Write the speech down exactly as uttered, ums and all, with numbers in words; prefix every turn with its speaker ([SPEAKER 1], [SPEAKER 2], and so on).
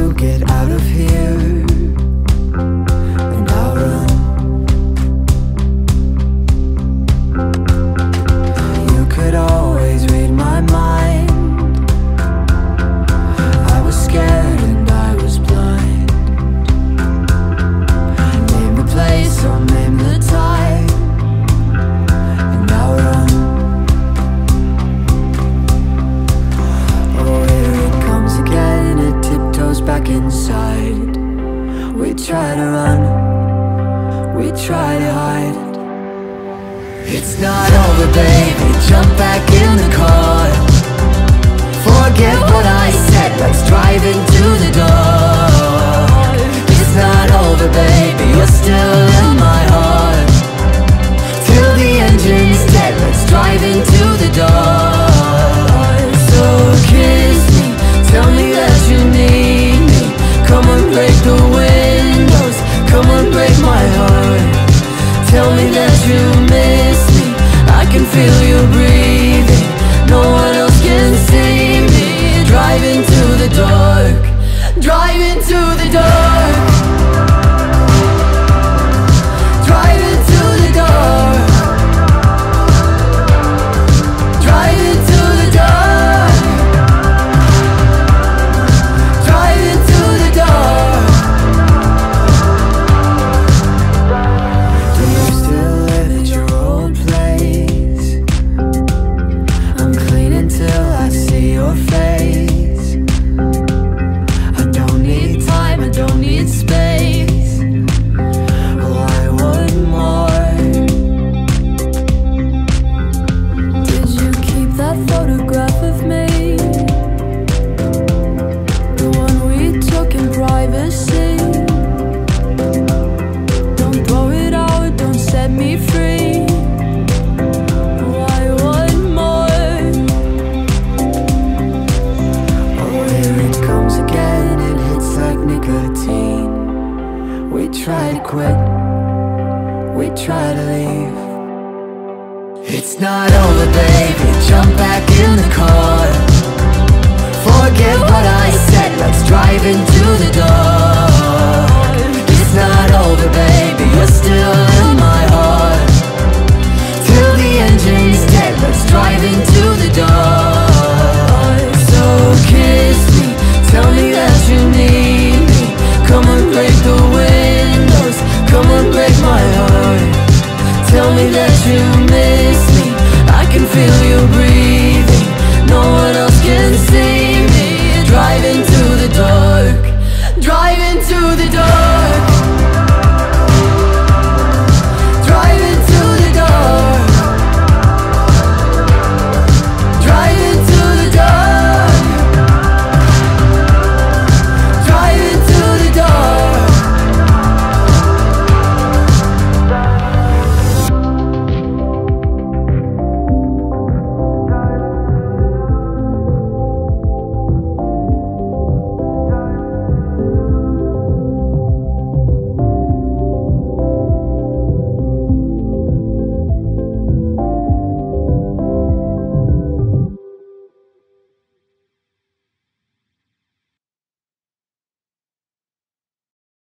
[SPEAKER 1] to get out of here, and I'll run. You could always read my mind. I was scared and I was blind. Name the place or name the time, and I'll run. Oh, here it comes again, it tiptoes back inside. We try to run, we try to hide. It's not over, baby, jump back in the car. Forget what I said, let's drive into the dark. It's not over, baby, you're still in my heart. Till the engine's dead, let's drive into the dark. So kiss me, tell me that you need me. Come and break the windows, come and break my heart. Tell me that you miss me, I can feel you breathing. No one else can see me. Drive into the dark, drive into the dark. Drive into the dark. Drive into the dark. Drive into the dark. Do you still live at your old place? I'm cleaning till I see your face. I don't need time, I don't need space. Oh, I want more. Did you keep that photograph of me? The one we took in privacy. Don't throw it out, don't set me free. Oh, I want more. Oh, here it comes again, it hits like nicotine. We try to quit, we try to leave. It's not over, baby, jump back in the car. Forget what I said, let's drive into